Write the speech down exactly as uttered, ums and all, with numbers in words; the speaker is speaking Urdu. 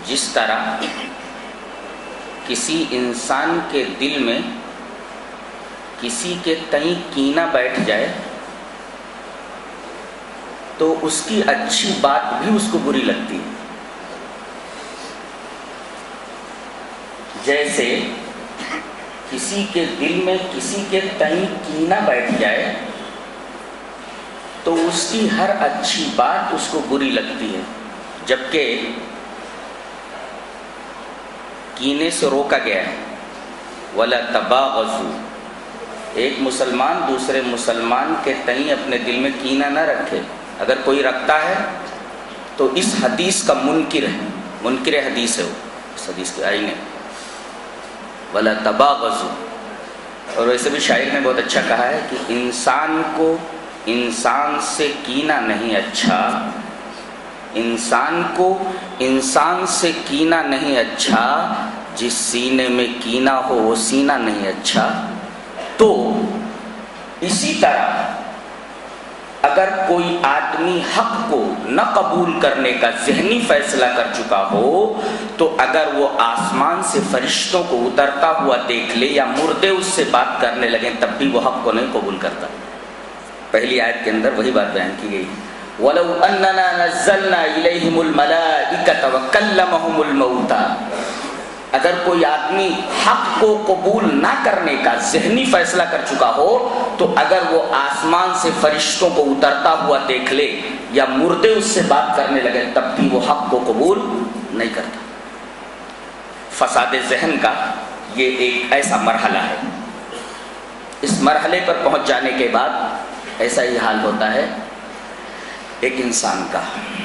جس طرح کسی انسان کے دل میں کسی کے تئیں کینہ بیٹھ جائے تو اس کی اچھی بات بھی اس کو بری لگتی ہے. جیسے کسی کے دل میں کسی کے تئیں کینہ بیٹھ جائے تو اس کی ہر اچھی بات اس کو بری لگتی ہے، جبکہ کینے سے روکا گیا ہے. وَلَا تَبَاغَضُوا، ایک مسلمان دوسرے مسلمان کے تئیں اپنے دل میں کینہ نہ رکھے. اگر کوئی رکھتا ہے تو اس حدیث کا منکر ہے، منکر حدیث ہے وہ، اس حدیث کے آئینے. وَلَا تَبَاغَضُوا. اور ویسے بھی شاعر نے بہت اچھا کہا ہے کہ انسان کو انسان سے کینہ نہیں اچھا، انسان کو انسان سے کینہ نہیں اچھا، جس سینے میں کینہ ہو وہ سینہ نہیں اچھا. تو اسی طرح اگر کوئی آدمی حق کو نہ قبول کرنے کا ذہنی فیصلہ کر چکا ہو تو اگر وہ آسمان سے فرشتوں کو اترتا ہوا دیکھ لے یا مردے اس سے بات کرنے لگیں تب بھی وہ حق کو نہیں قبول کرتا. پہلی آیت کے اندر وہی بات بیان کی گئی. وَلَوْ أَنَّنَا نَزَّلْنَا إِلَيْهِمُ الْمَلَائِكَةَ وَكَلَّمَهُمُ الْمَوْتَى، اگر کوئی آدمی حق کو قبول نہ کرنے کا ذہنی فیصلہ کر چکا ہو تو اگر وہ آسمان سے فرشتوں کو اترتا ہوا دیکھ لے یا مردے اس سے بات کرنے لگے تب بھی وہ حق کو قبول نہیں کرتا. فساد ذہن کا یہ ایک ایسا مرحلہ ہے. اس مرحلے پر پہنچ جانے کے بعد ایسا ہی حال ہوتا ہے ایک انسان کا.